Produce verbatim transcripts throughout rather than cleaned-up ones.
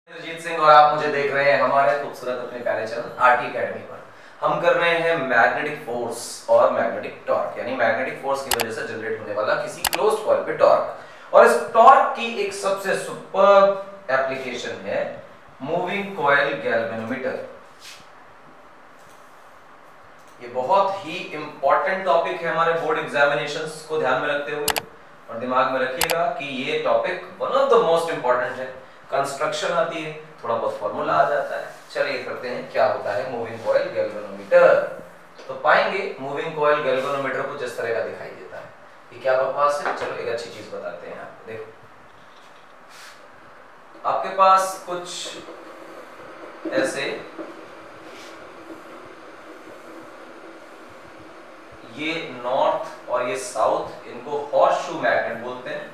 अजीत सिंह और आप मुझे देख रहे हैं हमारे खूबसूरत अपने प्यारे चैनल आरटी एकेडमी पर। हम कर रहे हैं मैग्नेटिक फोर्स और मैग्नेटिक टॉर्क, यानी मैग्नेटिक फोर्स की वजह से जनरेट होने वाला किसी क्लोज्ड कॉइल पे टॉर्क। और इस टॉर्क की एक सबसे सुपर्ब एप्लीकेशन है मूविंग कॉइल गैल्वेनोमीटर। ये बहुत ही इंपॉर्टेंट टॉपिक है हमारे बोर्ड एग्जामिनेशंस को ध्यान में रखते हुए, और दिमाग में रखिएगा कि ये topic one of the most important है। कंस्ट्रक्शन आती है, थोड़ा बहुत फॉर्मूला आ जाता है। चलिए करते हैं क्या होता है मूविंग कॉइल गैल्वेनोमीटर। तो पाएंगे मूविंग कॉइल गैल्वेनोमीटर को जिस तरह का दिखाई देता है। ये क्या बकवास है, चलो एक अच्छी चीज बताते हैं आपको। देखो आपके पास कुछ ऐसे ये नॉर्थ और ये साउथ, इनको हॉर्सशू मैग्नेट बोलते हैं।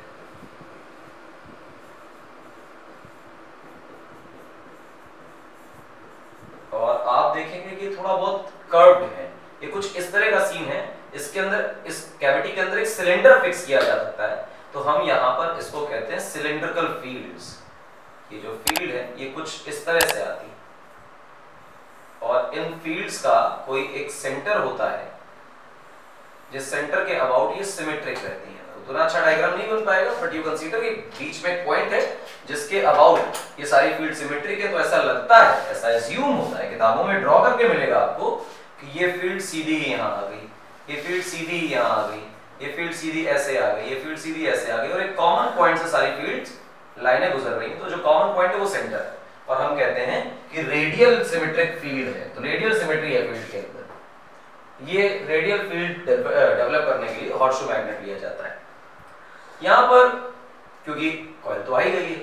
और आप देखेंगे कि थोड़ा बहुत कर्व्ड है। ये कुछ इस तरह का सीन है। इसके अंदर, इस कैविटी के अंदर एक सिलेंडर फिक्स किया जा सकता है, तो हम यहां पर इसको कहते हैं सिलिंड्रिकल फील्ड्स। ये जो फील्ड है ये कुछ इस तरह से आती है, और इन फील्ड्स का कोई एक सेंटर होता है जिस सेंटर के अबाउट ये सिमेट्रिक रहती है। उतना अच्छा डायग्राम नहीं बन पाएगा, बट यू कंसीडर कि बीच में एक पॉइंट है जिसके अबाउट ये सारी फील्ड सिमेट्रिक है। तो ऐसा लगता है, ऐसा एज्यूम होता है, किताबों में ड्रॉ करके मिलेगा आपको कि ये फील्ड सीधी यहां आ गई, ये फील्ड सीधी यहां आ गई, ये फील्ड सीधी ऐसे आ गई, ये फील्ड सीधी ऐसे आ गई, और एक कॉमन पॉइंट से सारी फील्ड्स लाइनें गुजर रही हैं। तो जो कॉमन पॉइंट है वो सेंटर है, और हम कहते हैं कि रेडियल सिमेट्रिक फील्ड है। तो रेडियल सिमेट्री है फील्ड के अंदर। ये रेडियल फील्ड डेवलप करने के लिए हॉर्सशू मैग्नेट लिया जाता है। यहां पर क्योंकि कॉइल तो आ ही गई है,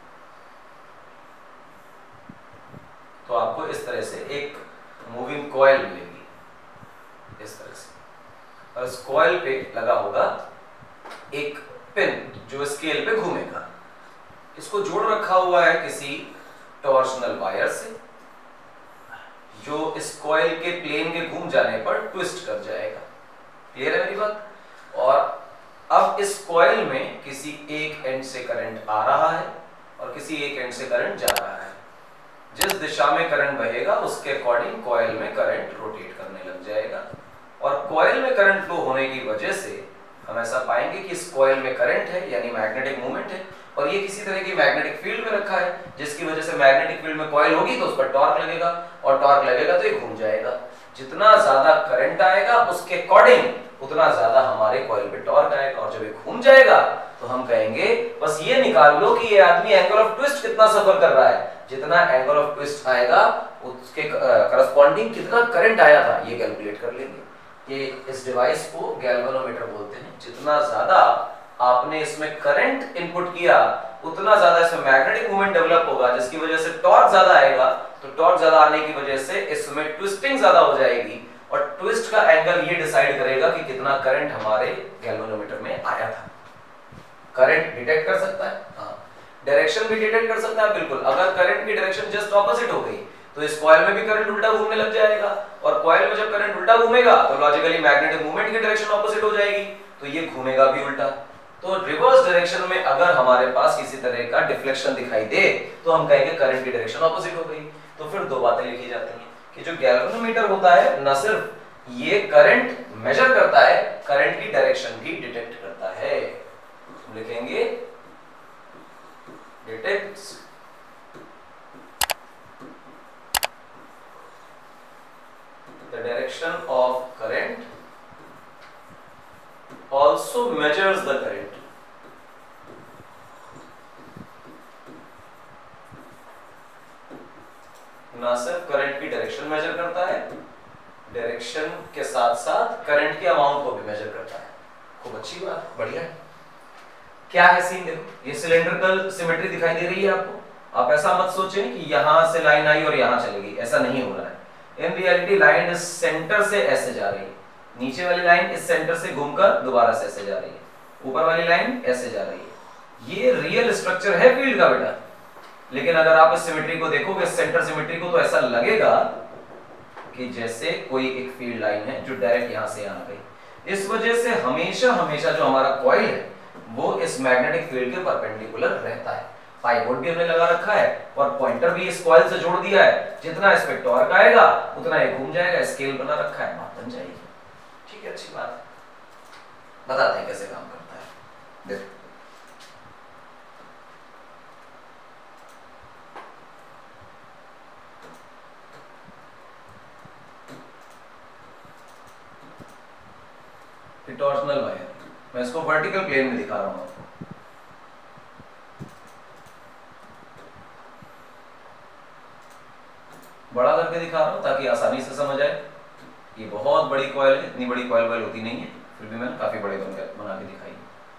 तो आपको इस तरह से एक मूविंग कॉइल मिलेगी, इस तरह से। और इस कॉइल पे लगा होगा एक पिन जो स्केल पे घूमेगा। इसको जोड़ रखा हुआ है किसी टॉर्शनल वायर से, जो इस कॉइल के प्लेन के घूम जाने पर ट्विस्ट कर जाएगा। क्लियर है मेरी बात? और अब इस कॉइल में किसी एक एंड से करंट आ रहा है और किसी एक एंड से करंट जा रहा है। जिस दिशा में करंट बहेगा उसके अकॉर्डिंग कॉइल में करंट रोटेट करने लग जाएगा। और कॉइल में करंट फ्लो होने की वजह से हम ऐसा पाएंगे कि इस कॉइल में करंट है, यानी मैग्नेटिक मूवमेंट है, और ये किसी तरह की मैग्नेटिक फील्ड में रखा है, जिसकी वजह से मैग्नेटिक फील्ड में कॉइल होगी तो उस पर टॉर्क लगेगा, और टॉर्क लगेगा तो ये घूम जाएगा। जितना ज्यादा करंट आएगा उसके अकॉर्डिंग उतना ज्यादा हमारे कॉइल पे टॉर्क आएगा, और जब ये घूम जाएगा तो हम कहेंगे बस ये निकाल लो कि ये आदमी एंगल ऑफ ट्विस्ट कितना सफर कर रहा है। जितना एंगल ऑफ ट्विस्ट आएगा उसके करस्पॉन्डिंग कितना करंट आया था ये कैलकुलेट कर लेंगे। ये इस डिवाइस को गैल्वेनोमीटर बोलते हैं। जितना ज्यादा आपने इसमें करंट इनपुट किया उतना ज्यादा इसमें मैग्नेटिक मूवमेंट डेवलप होगा, जिसकी वजह से टॉर्क ज्यादा आएगा। तो टॉर्क ज्यादा आने की वजह से इसमें ट्विस्टिंग ज्यादा हो जाएगी, और ट्विस्ट का एंगल ये डिसाइड करेगा कि कितना करंट हमारे गैल्वेनोमीटर में आया था। करंट डिटेक्ट कर सकता है, हाँ। डायरेक्शन भी डिटेक्ट कर सकता है, बिल्कुल। अगर करंट की डायरेक्शन जस्ट ऑपोजिट हो गई तो इस कॉइल में भी करंट उल्टा घूमने लग जाएगा, और कॉइल में जब करंट उल्टा घूमेगा तो लॉजिकली मैग्नेटिक मूवमेंट की डायरेक्शन ऑपोजिट हो जाएगी, तो ये घूमेगा भी उल्टा। तो रिवर्स डायरेक्शन में अगर हमारे पास किसी तरह का डिफ्लेक्शन दिखाई दे तो हम कहेंगे करंट की डायरेक्शन ऑपोजिट हो गई। तो फिर दो बातें लिखी जाती हैं कि जो गैल्वेनोमीटर होता है न सिर्फ ये करंट मेजर करता है, करंट की डायरेक्शन भी डिटेक्ट करता है। लिखेंगे detects the direction of current, also measures the current। ना सिर्फ करंट की डायरेक्शन मेजर करता है, डायरेक्शन के साथ साथ करंट के अमाउंट को भी मेजर करता है। खूब अच्छी बात, बढ़िया है। क्या है सीन? देखो ये सिलेंड्रिकल सिमेट्री दिखाई दे रही है आपको। आप ऐसा मत सोचें कि यहां से लाइन आई और यहां चलेगी, ऐसा नहीं हो रहा है। इन रियलिटी लाइन इस सेंटर से ऐसे जा रही है, नीचे वाली लाइन इस सेंटर से घूमकर दोबारा से ऐसे जा रही है, ऊपर वाली लाइन ऐसे जा रही है। ये रियल स्ट्रक्चर है फील्ड का बेटा। लेकिन अगर आप इस सिमेट्री को देखोगे, सेंटर सिमेट्री को, तो ऐसा लगेगा कि जैसे कोई एक फील्ड लाइन है जो डायरेक्ट यहां से यहां गई। इस वजह से हमेशा हमेशा जो हमारा कॉइल है वो इस मैग्नेटिक फील्ड के परपेंडिकुलर रहता है। पाइवोट भी हमने लगा रखा है और पॉइंटर भी इस कॉइल से जोड़ दिया है, जितना इस पे टॉर्क आएगा उतना ये घूम जाएगा, स्केल बना रखा है, बात बन जाएगी। ठीक है, अच्छी बात है। बताते हैं कैसे काम करता है। देखो टॉर्शनल वायर, मैं इसको वर्टिकल प्लेन में दिखा रहा हूं आपको। बड़ा करके दिखा रहा हूं ताकि आसानी से समझ आए। ये बहुत बड़ी कॉइल है, इतनी बड़ी कॉइल वाइल होती नहीं है, फिर भी मैंने काफी बड़े बना के दिखाई।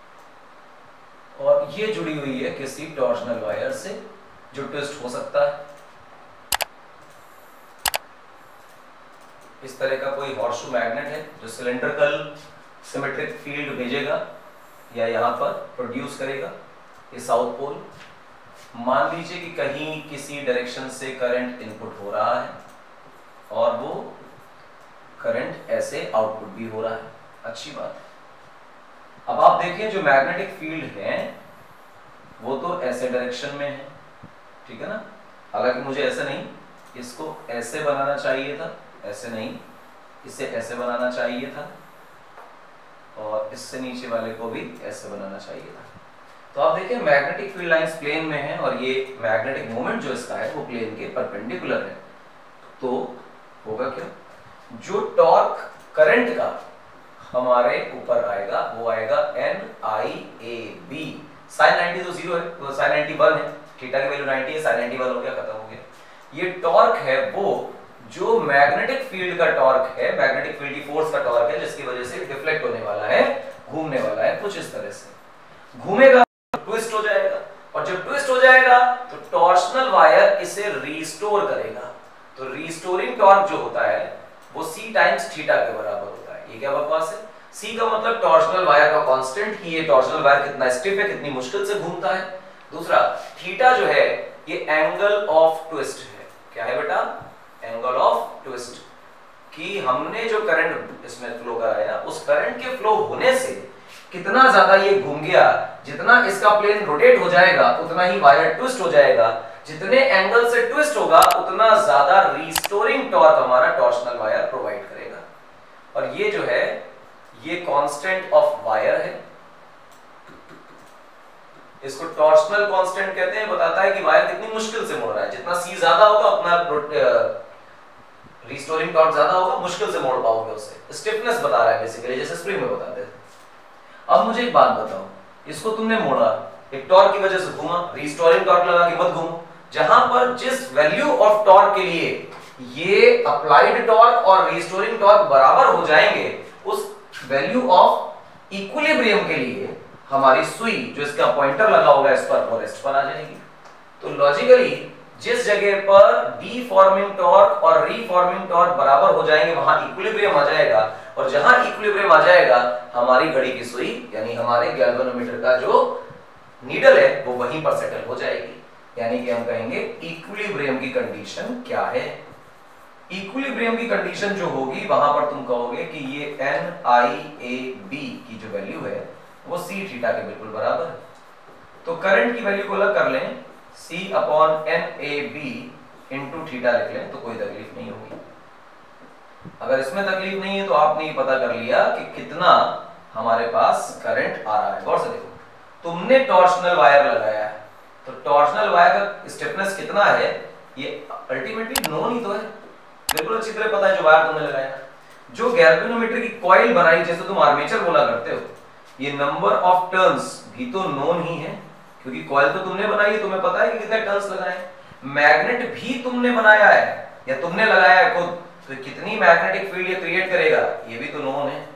और ये जुड़ी हुई है किसी टॉर्शनल वायर से जो ट्विस्ट हो सकता है। इस तरह का कोई हॉर्सशू मैग्नेट है जो सिलेंड्रिकल सिमेट्रिक फील्ड भेजेगा या यहां पर प्रोड्यूस करेगा। ये साउथ पोल, मान लीजिए कि कहीं किसी डायरेक्शन से करंट इनपुट हो रहा है और वो करंट ऐसे आउटपुट भी हो रहा है, अच्छी बात है। अब आप देखें जो मैग्नेटिक फील्ड है वो तो ऐसे डायरेक्शन में है, ठीक है ना। हालांकि मुझे ऐसे नहीं, इसको ऐसे बनाना चाहिए था, ऐसे नहीं, इसे ऐसे बनाना चाहिए था और इससे नीचे वाले को भी ऐसे बनाना चाहिए था। तो आप देखिए मैग्नेटिक फील्ड लाइंस प्लेन में है और ये मैग्नेटिक मोमेंट जो इसका है वो प्लेन के परपेंडिकुलर है। तो होगा क्या, जो टॉर्क करंट का हमारे ऊपर आएगा वो आएगा N I A B. Sine ninety तो जीरो है, तो साइन नाइंटी वन है, थीटा की वैल्यू नाइंटी है, साइन नाइंटी वन हो गया, खत्म हो गया। ये टॉर्क है वो जो मैग्नेटिक फील्ड का टॉर्क है, मैग्नेटिक फील्ड की फोर्स का टॉर्क है, जिसकी वजह से डिफ्लेक्ट होने वाला है, घूमने वाला है, कुछ इस तरह से घूमेगा, ट्विस्ट हो जाएगा। और जब ट्विस्ट हो जाएगा तो टॉर्शनल वायर इसे रिस्टोर करेगा। तो रिस्टोरिंग टॉर्क जो होता है वो c टाइम्स थीटा के बराबर होता है। ये क्या बकवास है, c का मतलब टॉर्शनल वायर का कांस्टेंट कि ये टॉर्शनल वायर कितना स्टिफ है, कितनी मुश्किल से घूमता है। दूसरा थीटा जो है ये एंगल ऑफ ट्विस्ट है। क्या है बेटा, एंगल ऑफ ट्विस्ट, कि हमने जो करंट इसमें फ्लो कराया उस करंट के फ्लो होने से कितना ज्यादा ये घूम गया, जितना इसका प्लेन रोटेट हो जाएगा उतना ही वायर ट्विस्ट हो जाएगा, जितने एंगल से ट्विस्ट होगा उतना ज्यादा रिस्टोरिंग टॉर्क हमारा टॉर्शनल वायर प्रोवाइड करेगा। और ये जो है ये कांस्टेंट ऑफ वायर है, इसको टॉर्शनल कांस्टेंट कहते हैं, बताता है कि वायर कितनी मुश्किल से मुड़ रहा है। जितना सी ज्यादा होगा उतना रिस्टोरिंग टॉर्क ज्यादा होगा, मुश्किल से मोड़ पाओगे उसे। स्टिफनेस बता रहा है बेसिकली, जैसे स्प्रिंग में बताते हैं। अब मुझे एक बात बताओ, इसको तुमने मोड़ा, एक टॉर्क की वजह से घुमा, रिस्टोरिंग टॉर्क लगा के मत घूमो। जहां पर जिस वैल्यू ऑफ टॉर्क के लिए ये अप्लाइड टॉर्क और रिस्टोरिंग टॉर्क बराबर हो जाएंगे, उस वैल्यू ऑफ इक्विलिब्रियम के लिए हमारी सुई जो इसका पॉइंटर लगा होगा इस पर, वो रेस्ट पर आ जाएगी। तो लॉजिकली जिस जगह पर डीफॉर्मिंग टॉर्क और रीफॉर्मिंग टॉर्क बराबर हो जाएंगे वहां इक्विलिब्रियम आ जाएगा, और जहां इक्विलिब्रियम आ जाएगा हमारी घड़ी की सुई यानी हमारे गैल्वेनोमीटर का जो नीडल है वो वहीं पर सेटल हो जाएगी। यानी कि हम कहेंगे इक्विलिब्रियम की कंडीशन क्या है। इक्विलिब्रियम की कंडीशन जो होगी वहां पर तुम कहोगे कि ये एन आई ए बी की जो वैल्यू है वो सी थीटा के बिल्कुल बराबर है। तो करंट की वैल्यू को अलग कर लें, C upon N A B into theta लिख लें तो कोई तकलीफ नहीं होगी। अगर इसमें तकलीफ नहीं है तो आपने ये पता कर लिया कि कितना हमारे पास करंट आ रहा है। गौर से देखो, तुमने टॉर्शनल वायर लगाया है तो टॉर्शनल वायर का स्टिफनेस कितना है ये अल्टीमेटली नोन ही तो है, बिल्कुल अच्छी तरह पता है जो वायर तुमने लगाया। जो गैल्वेनोमीटर की कॉइल बनाई जैसे तुम आर्मेचर बोला करते हो, ये नंबर ऑफ टर्न्स भी तो नोन ही है, क्योंकि कॉइल तो तुमने बनाई है, तुम्हें पता है कि कितने टर्न्स लगाए। मैग्नेट भी तुमने बनाया है या तुमने लगाया है खुद, तो कितनी मैग्नेटिक फील्ड ये क्रिएट करेगा ये भी तो नोन है।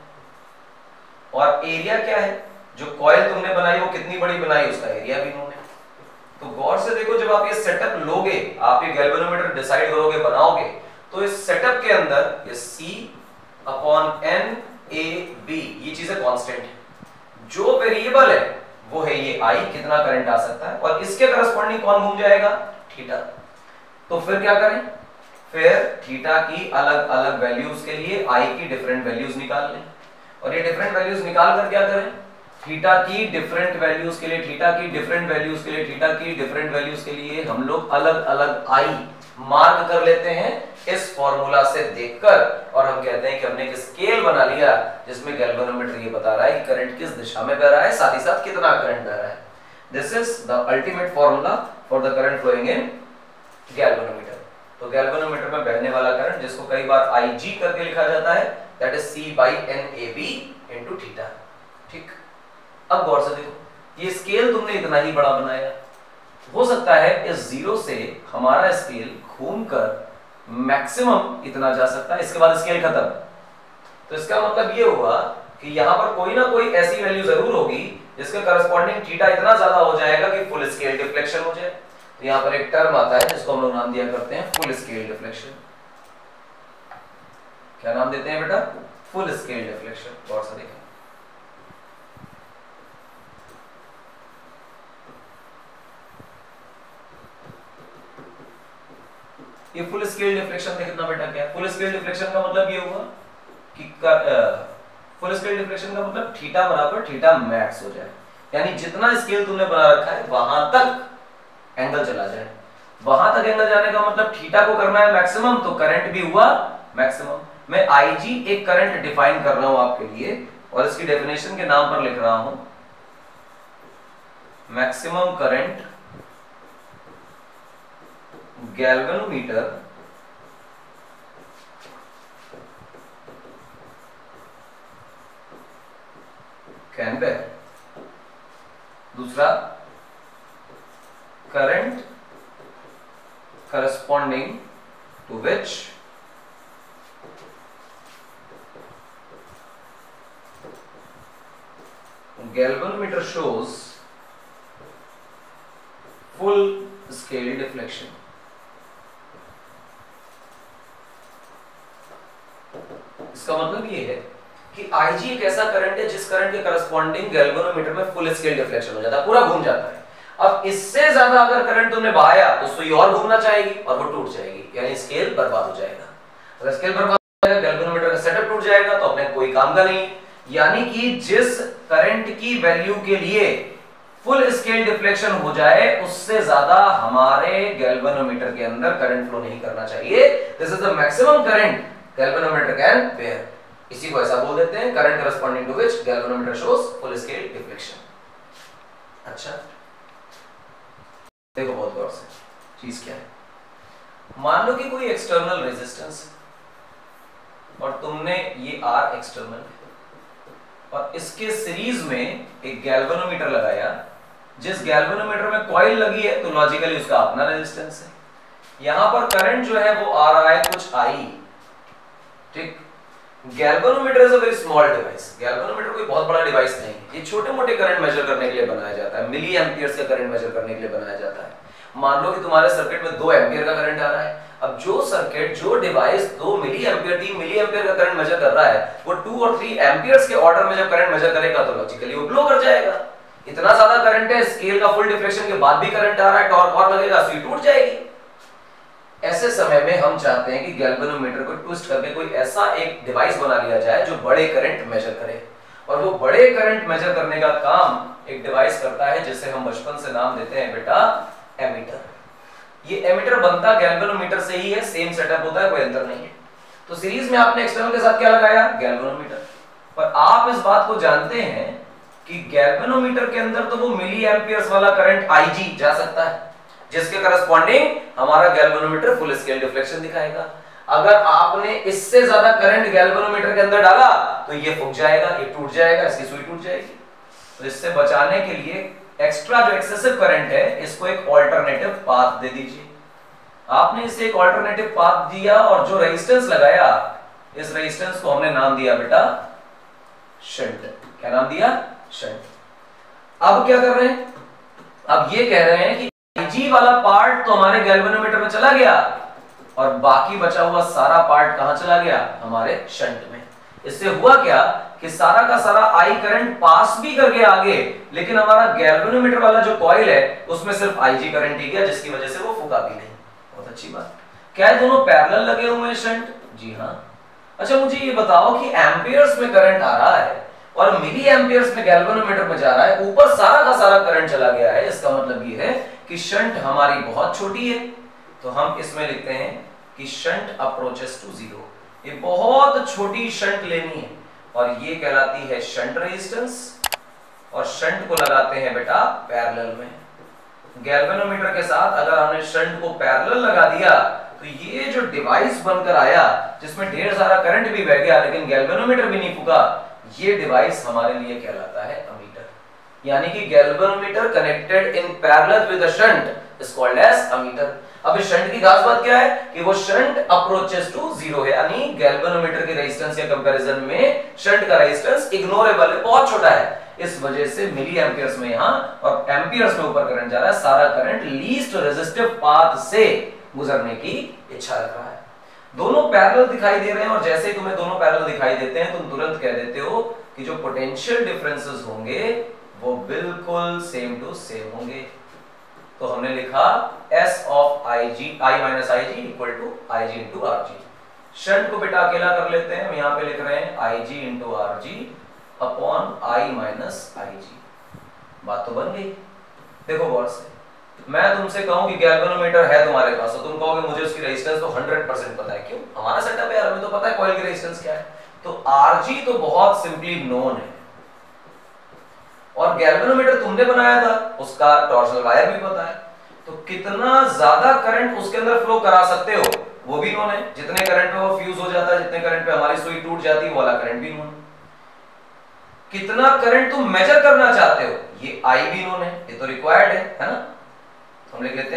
और एरिया क्या है, जो कॉइल तुमने बनाई वो कितनी बड़ी बनाई उसका एरिया भी नोन है। तो गौर से देखो, जब आप ये सेटअप लोगे, आप ये गैल्वेनोमीटर डिसाइड करोगे, बनाओगे, तो इस सेटअप के अंदर ये C upon N A B ये चीजें कांस्टेंट है। जो वेरिएबल है वो है ये I, कितना करंट आ सकता है, और इसके करस्पॉन्डिंग कौन घूम जाएगा, थीटा। तो फिर क्या करें, फिर थीटा की अलग अलग वैल्यूज के लिए I की डिफरेंट वैल्यूज निकाल लें, और ये डिफरेंट वैल्यूज निकाल कर क्या करें, थीटा की डिफरेंट वैल्यूज के लिए थीटा की डिफरेंट वैल्यूज के लिए थीटा की डिफरेंट वैल्यूज के लिए हम लोग अलग अलग आई मार्क कर लेते हैं इस फॉर्मूला से देखकर, और हम कहते हैं कि हमने एक स्केल बना लिया जिसमें गैल्वेनोमीटर ये बता रहा है कि करंट किस दिशा में बह रहा है, साथ ही साथ कितना करंट बह रहा है। This is the ultimate formula for the current flowing in galvanometer. तो गैल्वेनोमीटर में बहने वाला करंट, जिसको कई बार आई जी करके लिखा जाता है, that is C by N A B into theta. ठीक, अब गौर से देखो, ये स्केल तुमने इतना ही बड़ा बनाया, हो सकता है इस जीरो से हमारा स्केल घूमकर मैक्सिमम इतना जा सकता है, इसके बाद स्केल खत्म। तो इसका मतलब ये हुआ कि यहां पर कोई ना कोई ऐसी वैल्यू जरूर होगी जिसके करस्पॉन्डिंग थीटा इतना ज्यादा हो जाएगा कि फुल स्केल डिफ्लेक्शन हो जाए। तो यहां पर एक टर्म आता है जिसको हम लोग नाम दिया करते हैं फुल स्केल डिफ्लेक्शन। क्या नाम देते हैं बेटा? Full scale deflection. गौर से देखें, ये फुल स्केल डिफ्लेक्शन देखना बेटा क्या है। फुल स्केल डिफ्लेक्शन का मतलब ये हुआ कि फुल स्केल डिफ्लेक्शन का मतलब थीटा बराबर थीटा मैक्स हो जाए, यानी जितना स्केल तुमने बना रखा है वहां तक एंगल चला जाए। वहां तक एंगल जाने का मतलब थीटा को करना है मैक्सिमम, तो करंट भी हुआ मैक्सिमम। मैं आईजी एक करंट डिफाइन कर रहा हूं आपके लिए, और इसकी डेफिनेशन के नाम पर लिख रहा हूं maximum current galvanometer can bear. दूसरा, current corresponding to which galvanometer shows full scale deflection. इसका मतलब ये है कि आईजी एक ऐसा करंट है जिस करंट के करस्पॉन्डिंग गैल्वेनोमीटर में फुल स्केल डिफ्लेक्शन हो जाता है, पूरा घूम जाता है। अब इससे ज्यादा अगर करंट तुमने बहाया तो सुई और घूमना चाहेगी और वो टूट जाएगी, यानी स्केल बर्बाद हो जाएगा। अगर स्केल बर्बाद हो जाएगा, गैल्वेनोमीटर का सेटअप टूट जाएगा, तो अपने कोई काम का नहीं। यानी कि जिस करंट की वैल्यू के लिए फुल स्केल डिफ्लेक्शन हो जाए उससे ज्यादा हमारे गैल्वेनोमीटर के अंदर करंट फ्लो नहीं करना चाहिए। This is the maximum current galvanometer can bear. इसी को ऐसा बोल देते हैं current corresponding to which galvanometer shows full scale deflection. अच्छा, देखो बहुत गौर से, चीज क्या है। मान लो कि कोई एक्सटर्नल रेजिस्टेंस और तुमने ये आर एक्सटर्नल है और इसके सीरीज में एक गैल्वेनोमीटर लगाया, जिस गैल्वेनोमीटर में कॉइल लगी है तो लॉजिकली उसका अपना रेजिस्टेंस है। यहां पर करंट जो है वो आ रहा है कुछ आई। ठीक, galvanometer is a very small device. Galvanometer कोई बहुत बड़ा डिवाइस नहीं है, ये छोटे मोटे करंट मेजर करने के लिए बनाया जाता है, मिली एम्पियर्स का करंट मेजर करने के लिए बनाया जाता है। मान लो कि तुम्हारे सर्किट में दो एम्पियर का करंट आ रहा है। अब जो सर्किट, जो डिवाइस दो मिली एम्पियर, तीन मिली एम्पियर का करंट मेजर कर रहा है, वो टू और थ्री एम्पियर्स के ऑर्डर में जब करंट मेजर करेगा तो लॉजिकली वो ग्लो कर जाएगा। इतना ज्यादा करंट है, स्केल का फुल डिफ्लेक्शन के बाद भी करंट आ रहा है, टॉर्क और लगेगा, सुई टूट जाएगी। ऐसे समय में हम चाहते हैं कि गैल्वेनोमीटर को ट्विस्ट करके कोई ऐसा एक डिवाइस बना लिया जाए जो बड़े करंट मेजर करे, और वो बड़े करंट मेजर करने का काम एक डिवाइस करता है जिसे हम बचपन से नाम देते हैं बेटा एमीटर। ये एमीटर बनता गैल्वेनोमीटर से ही है, सेम सेटअप होता है, कोई अंतर नहीं है। तो सीरीज में आपने एक्सटर्नल के साथ क्या लगाया? गैल्वेनोमीटर। पर आप इस बात को जानते हैं कि गैल्वेनोमीटर के अंदर तो वो मिली एम्पियर्स वाला करंट आईजी जा सकता है, जिसके करस्पॉन्डिंग हमारा गैल्वेनोमीटर फुल स्केल डिफ्लेक्शन दिखाएगा। अगर आपने इससे ज्यादा करंट गैल्वेनोमीटर के अंदर डाला तो ये फूक जाएगा, ये टूट जाएगा, इसकी सुई टूट जाएगी। तो इससे बचाने के लिए एक्स्ट्रा जो एक्सेसिव करंट है इसको एक ऑल्टरनेटिव पाथ दे दीजिए। आपने इसे एक ऑल्टरनेटिव पाथ दिया और जो रेजिस्टेंस लगाया, इस रेजिस्टेंस को हमने नाम दिया बेटा शंट। क्या नाम दिया? शंट। अब क्या कर रहे हैं? अब ये कह रहे हैं कि आईजी वाला पार्ट तो हमारे गैल्वेनोमीटर में चला गया और बाकी बचा हुआ सारा पार्ट कहां चला गया? हमारे शंट में। इससे हुआ क्या कि सारा का सारा आई करंट पास भी कर गया आगे, लेकिन हमारा गैल्वेनोमीटर वाला जो कॉइल है उसमें सिर्फ आईजी करंट ही गया, जिसकी वजह से वो फूका भी नहीं। बहुत अच्छी बात। क्या है दोनों पैरेलल लगे हुए हैं शंट? जी हाँ। अच्छा मुझे ये बताओ कि एम्पियर्स में करंट आ रहा है, और मिली एम्पियर्स में गैल्वेनोमीटर में जा रहा है, ऊपर सारा का सारा करंट चला गया है, इसका मतलब ये है कि शंट हमारी बहुत छोटी है। तो हम इसमें लिखते हैं कि शंट अप्रोचेस टू जीरो। ये बहुत छोटी शंट लेनी है और ये कहलाती है शंट रेजिस्टेंस, और शंट को लगाते हैं बेटा पैरेलल में। गैल्वेनोमीटर के साथ अगर हमने शंट को पैरेलल लगा दिया तो ये जो डिवाइस बनकर आया जिसमें ढेर सारा करंट भी बह गया लेकिन गैल्वेनोमीटर भी नहीं फूका, ये डिवाइस हमारे लिए कहलाता है अमीटर। यानी कि galvanometer connected in parallel with a shunt is called as ammeter. अब इस शंट की खास बात क्या है कि वो शंट अप्रोचेस टू जीरो है, यानी गैल्वेनोमीटर की रेजिस्टेंस के कंपैरिजन में शंट का रेजिस्टेंस इग्नोरेबल है, बहुत छोटा है। इस वजह से मिली एम्पियर्स में यहां और एम्पियर्स में ऊपर करंट जा रहा है, सारा करंट लीस्ट रेजिस्टिव पाथ से गुजरने की इच्छा रख रहा है। दोनों पैरेलल दिखाई दे रहे हैं और जैसे ही तुम्हें दोनों पैरेलल दिखाई देते हैं तुम तुरंत कह देते हो कि जो पोटेंशियल डिफरेंसेस होंगे वो बिल्कुल सेम टू सेम होंगे। तो हमने लिखा S of I G I minus I G equal to I G into R G. Shunt को बेटा अकेला कर लेते हैं, हम यहाँ पे लिख रहे हैं I G into R G upon I minus I G. बात तो बन गई। देखो गौर से, मैं तुमसे कहूं कि गैल्वेनोमीटर है तुम्हारे पास तो तुम कहोगे मुझे उसकी रेजिस्टेंस तो हंड्रेड परसेंट पता है। क्यों? हमारा सेटअप है यार, हमें तो पता है कॉइल की रेजिस्टेंस क्या है। तो आरजी तो बहुत सिंपली नोन है और गैल्वेनोमीटर तुमने बनाया था, उसका टॉर्शनल वायर भी पता है, तो कितना ज्यादा करंट उसके अंदर फ्लो करा सकते हो वो भी नोन है। जितने करंट पे वो फ्यूज हो जाता है, जितने करंट पे हमारी सुई टूट जाती है, वो वाला करंट भी नोन है। कितना करंट तुम मेजर करना चाहते हो ये आई भी नोन है, ये तो रिक्वायर्ड है, है ना। तो हम लिख लेते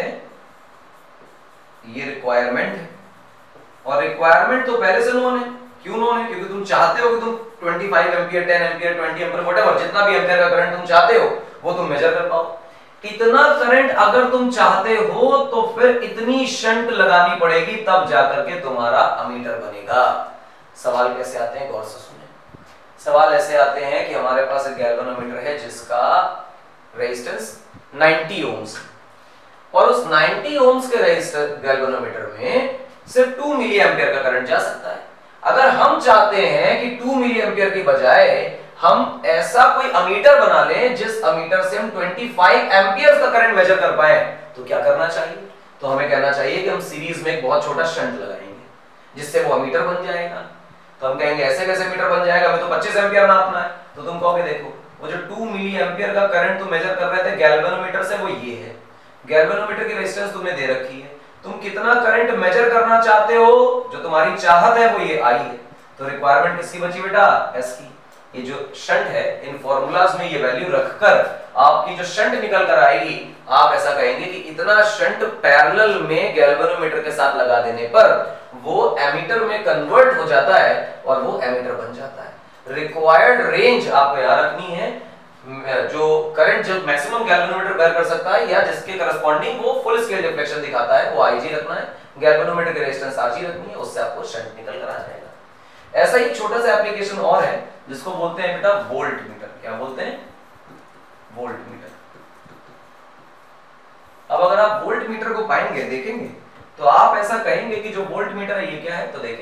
हैं ये रिक्वायरमेंट है और रिक्वायरमेंट तो पहले से नोन है। क्यों नोन है? क्योंकि तुम चाहते हो कि तुम पच्चीस एम्पियर, दस एम्पियर, बीस एम्पियर, व्हाटएवर जितना भी एम्पियर का करंट तुम चाहते हो वो तुम मेजर कर पाओ। इतना करंट अगर तुम चाहते हो तो फिर इतनी शंट लगानी पड़ेगी, तब जाकर के तुम्हारा अमीटर बनेगा। सवाल कैसे आते हैं गौर से सुने। सवाल ऐसे आते हैं कि हमारे पास एक गैल्वेनोमीटर है जिसका रेजिस्टेंस नब्बे ओम्स और उस नब्बे ओम्स के रेजिस्टर गैल्वेनोमीटर में सिर्फ दो मिली एम्पियर का करंट जा सकता है। अगर हम चाहते हैं कि दो मिली एम्पियर की बजाय हम ऐसा कोई अमीटर बना लें जिस अमीटर से हम पच्चीस एम्पियर का करंट मेजर कर पाए, तो क्या करना चाहिए? तो हमें कहना चाहिए कि हम सीरीज में एक बहुत छोटा शंट लगाएंगे जिससे वो अमीटर बन जाएगा। तो हम कहेंगे ऐसे कैसे मीटर बन जाएगा, हमें तो पच्चीस एम्पियर नापना है। तो तुम कहोगे देखो वो जो दो मिली एम्पियर का करंट तुम मेजर कर रहे थे गैल्वेनोमीटर से, वो ये है। गैल्वेनोमीटर की रेजिस्टेंस तुमने दे रखी है, तुम कितना करंट मेजर करना चाहते हो, जो तुम्हारी चाहत है वो ये आई है। तो रिक्वायरमेंट किसकी बची बेटा? एस की। ये जो शंट है इन फॉर्मूलाज में ये वैल्यू रखकर आपकी जो शंट निकल कर आएगी, आप ऐसा कहेंगे कि इतना शंट पैरेलल में गैल्वेनोमीटर के साथ लगा देने पर वो एमीटर में कन्वर्ट हो जाता है और वो एमीटर बन जाता है। रिक्वायर्ड रेंज आपको याद रखनी है, जो करंट जो मैक्सिमम गैल्वेनोमीटर बेयर कर सकता है या जिसके करस्पॉन्डिंग वो फुल स्केल डिफ्लेक्शन दिखाता है, वो आईजी रखना है। गैल्वेनोमीटर की रेजिस्टेंस आरजी रखनी है, उससे आपको शंट निकल कर आ जाएगा। ऐसा ही छोटा सा एप्लीकेशन और है जिसको बोलते हैं बेटा वोल्ट मीटर। क्या बोलते हैं? Voltmeter. अब अगर आप वोल्ट मीटर को पाएंगे, देखेंगे, तो आप ऐसा कहेंगे कि जो वोल्ट मीटर है ये क्या है। तो देखें,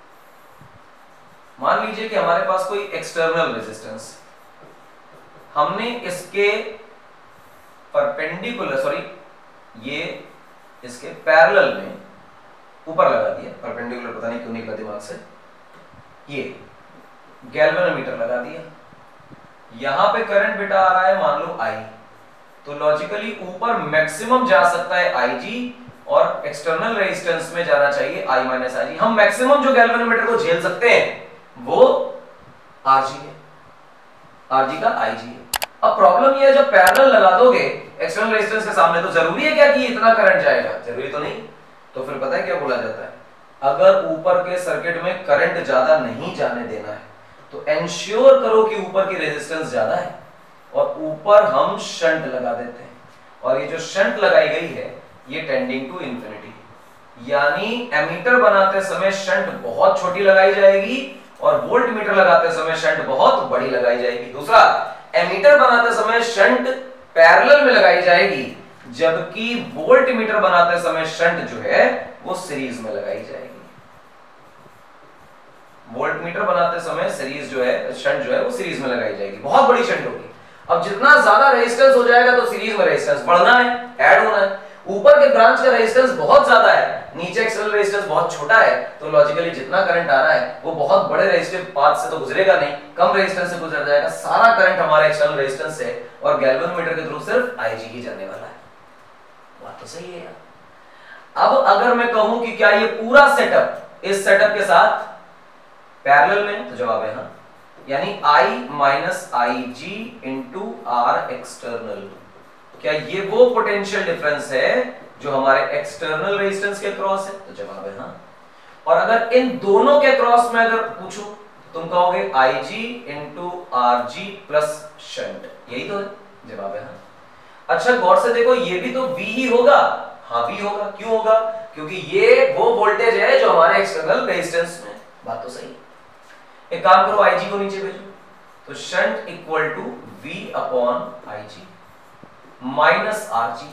मान लीजिए कि हमारे पास कोई एक्सटर्नल रेजिस्टेंस, हमने इसके परपेंडिकुलर सॉरी ये इसके पैरेलल में ऊपर लगा दिया, परपेंडिकुलर पता नहीं क्यों निकला दिमाग से, ये गैल्वेनोमीटर लगा दिया। यहां पे करंट बेटा आ रहा है मान लो आई, तो लॉजिकली ऊपर मैक्सिमम जा सकता है आईजी और एक्सटर्नल रेजिस्टेंस में जाना चाहिए आई माइनस आईजी। हम मैक्सिमम जो गैल्वेनोमीटर को झेल सकते हैं वो आरजी है, आरजी का आईजी है। अब प्रॉब्लम ये है जब पैरेलल लगा दोगे एक्सटर्नल रेजिस्टेंस के सामने, तो जरूरी है क्या कि इतना करंट जाएगा? जरूरी तो नहीं। तो फिर पता है क्या बोला जाता है, अगर ऊपर के सर्किट में करंट ज्यादा नहीं जाने देना है तो एंश्योर करो कि ऊपर की रेजिस्टेंस ज्यादा है और ऊपर हम शंट लगा देते हैं। और ये जो शंट लगाई गई है ये टेंडिंग टू इंफिनिटी, यानी एमीटर बनाते समय शंट बहुत छोटी लगाई जाएगी और वोल्ट मीटर लगाते समय शंट बहुत बड़ी लगाई जाएगी। दूसरा, एमीटर बनाते समय शंट पैरेलल में लगाई जाएगी, जबकि वोल्ट मीटर बनाते समय शंट जो है वो सीरीज में लगाई जाएगी। वोल्टमीटर बनाते समय सीरीज जो है, शंट जो है वो सीरीज में लगाई जाएगी, बहुत बड़ी शंट होगी। अब जितना ज्यादा रेजिस्टेंस हो जाएगा तो सीरीज में रेजिस्टेंस बढ़ना है, ऐड होना है। ऊपर के ब्रांच का रेजिस्टेंस बहुत ज्यादा है, नीचे एक्सटर्नल रेजिस्टेंस बहुत छोटा है, तो लॉजिकली जितना करंट आ रहा है वो बहुत बड़े रेजिस्टिव पाथ से तो गुजरेगा नहीं, कम रेजिस्टेंस से गुजर जाएगा। सारा करंट हमारे एक्सटर्नल रेजिस्टेंस से और गैल्वेनोमीटर के थ्रू सिर्फ आईजी ही जाने वाला है। बात तो सही है यार। अब अगर मैं कहूं कि क्या ये पूरा सेटअप इस सेटअप के साथ पैरेलल में, तो जवाब है हाँ, यानी I minus I G into R external, क्या ये वो पोटेंशियल डिफरेंस है जो हमारे एक्सटर्नल रेजिस्टेंस के क्रॉस है? तो जवाब है हाँ। और अगर इन दोनों के क्रॉस में अगर पूछूं तो तुम कहोगे I G into R G plus shunt, यही तो है? जवाब है हाँ। अच्छा गौर से देखो, ये भी तो V ही होगा। हाँ V होगा, क्यों होगा? क्योंकि ये वो वोल्टेज है जो हमारे एक्सटर्नल रेजिस्टेंस में। बात तो सही। एक काम करो, आई जी को नीचे भेजो, तो shunt equal to V upon I G minus R G.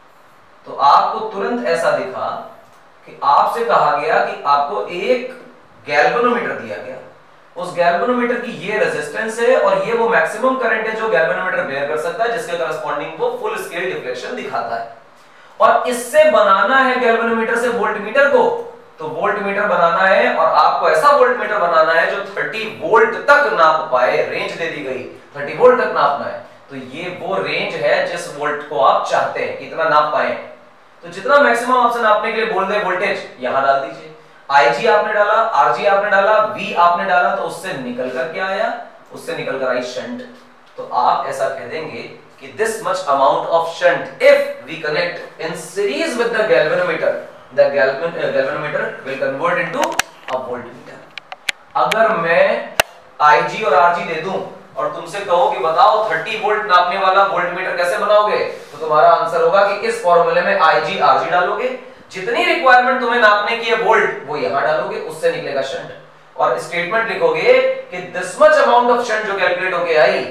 तो आपको तुरंत ऐसा दिखा कि आपसे कहा गया कि आपको एक गैल्वेनोमीटर दिया गया, उस गैल्वेनोमीटर की ये रेजिस्टेंस है और ये वो मैक्सिमम करंट है जो गैल्वेनोमीटर बेयर कर सकता है, जिसके करस्पॉन्डिंग वो फुल स्केल डिफ्लेक्शन दिखाता है। और इससे बनाना है गैल्वेनोमीटर से वोल्टमीटर को, तो वोल्टमीटर बनाना है और आपको ऐसा वोल्टमीटर बनाना है जो तीस वोल्ट तक नाप पाए। रेंज दे दी गई, तीस वोल्ट तक नापना है, तो ये वो रेंज है जिस वोल्ट को आप चाहते हैं कितना नाप पाए। तो जितना मैक्सिमम आपसे नापने के लिए बोल दे वोल्टेज यहां डाल दीजिए। आईजी आपने डाला, आरजी आपने डाला, वी आपने डाला, तो उससे निकल कर क्या आया? उससे निकल कर आई शंट। तो आप ऐसा कह देंगे कि this much amount of shunt if we connect in series with the galvanometer, the galvanometer will convert into a voltmeter. अगर मैं आईजी और आरजी दे दूं और तुमसे कहो कि बताओ तीस वोल्ट नापने वाला वोल्टमीटर कैसे बनाओगे, तो तुम्हारा आंसर होगा कि इस फॉर्मूले में आईजी आरजी डालोगे, जितनी रिक्वायरमेंट तुम्हें नापने की है वोल्ट वो यहां डालोगे, उससे निकलेगा शंट। और स्टेटमेंट लिखोगे कि this much amount of shunt जो कैलकुलेट होके I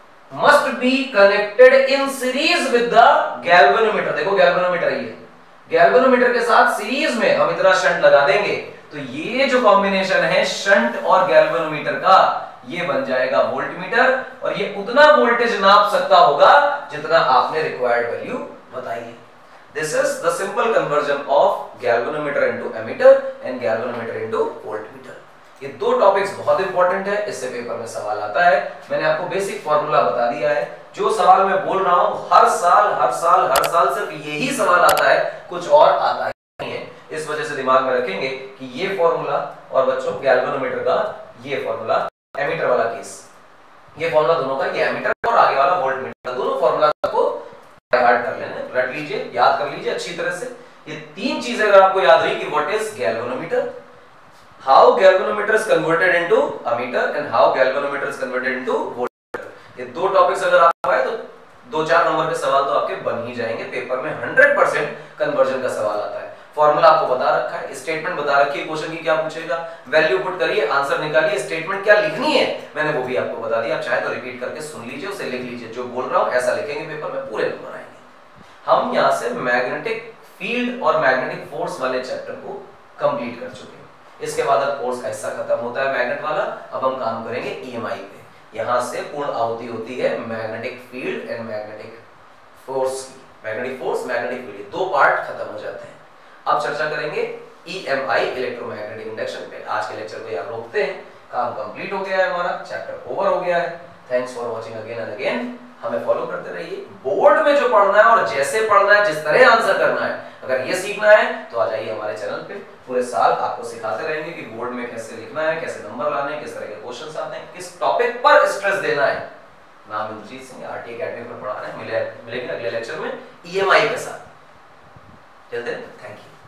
must be connected in series with the galvanometer. देखो गैल्वेनोमीटर ये गैल्वेनोमीटर के साथ सीरीज में हम इतना शंट लगा देंगे, तो ये जो कॉम्बिनेशन है शंट और गैल्वेनोमीटर का, ये बन जाएगा वोल्टमीटर, और ये उतना वोल्टेज नाप सकता होगा जितना आपने रिक्वायर्ड वैल्यू बताई है। This is the simple conversion of galvanometer into ammeter and galvanometer into voltmeter. ये दो टॉपिक्स बहुत इंपॉर्टेंट है, इससे पेपर में सवाल आता है। मैंने आपको बेसिक फॉर्मूला बता दिया है। जो सवाल मैं बोल रहा हूं हर साल हर साल हर साल सिर्फ यही सवाल आता है, कुछ और आता है नहीं है। इस वजह से दिमाग में रखेंगे कि ये फॉर्मूला और बच्चों गैल्वेनोमीटर का ये फॉर्मूला, एमीटर वाला केस, ये फॉर्मूला दोनों का, ये एमीटर और आगे वाला वोल्टमीटर, दोनों फॉर्मूला को बाय हार्ट कर लेना, रट लीजिए, याद कर लीजिए अच्छी तरह से। ये तीन चीजें अगर आपको याद रही कि what is galvanometer, how galvanometer is converted into ammeter and how galvanometer is converted into voltmeter, ये दो टॉपिक्स अगर आपको आए तो दो चार नंबर के सवाल तो आपके बन ही जाएंगे। पेपर में हंड्रेड परसेंट कन्वर्जन का सवाल आता है। फॉर्मूला आपको बता रखा है, स्टेटमेंट बता रखी है, क्वेश्चन की क्या पूछेगा, वैल्यू पुट करिए, आंसर निकालिए, स्टेटमेंट क्या लिखनी है मैंने वो भी आपको बता दिया। आप चाहे तो रिपीट करके सुन लीजिए, उसे लिख लीजिए, जो बोल रहा हूं ऐसा लिखेंगे पेपर में, पूरे नंबर आएंगे। हम यहां से मैग्नेटिक फील्ड और मैग्नेटिक फोर्स वाले चैप्टर को कंप्लीट कर चुके हैं। इसके बाद अब कोर्स का हिस्सा खत्म होता है मैग्नेट वाला, अब हम काम करेंगे ईएमआई पे। यहां से पूर्ण आहुति होती है magnetic field and magnetic force की। मैग्नेटिक फोर्स, मैग्नेटिक फील्ड, दो पार्ट खत्म हो जाते हैं। अब चर्चा करेंगे ईएमआई, इलेक्ट्रोमैग्नेटिक इंडक्शन पे। आज के लेक्चर को यहाँ रोकते हैं, काम कंप्लीट हो गया है, हमारा चैप्टर ओवर हो गया है। Thanks for watching again and again. हमें फॉलो करते रहिए। बोर्ड में जो पढ़ना है और जैसे पढ़ना है, जिस तरह आंसर करना है, अगर ये सीखना है तो आ जाइए हमारे चैनल पे। पूरे साल आपको सिखाते रहेंगे कि बोर्ड में कैसे लिखना है, कैसे नंबर लाने हैं, किस तरह के क्वेश्चंस आते हैं, किस टॉपिक पर स्ट्रेस देना है। नाम इंद्रजीत सिंह, आरटी एकेडमी पर पढ़ा रहे हैं। मिले मिलेंगे अगले लेक्चर में ईएमआई के साथ। चलते हैं, थैंक यू।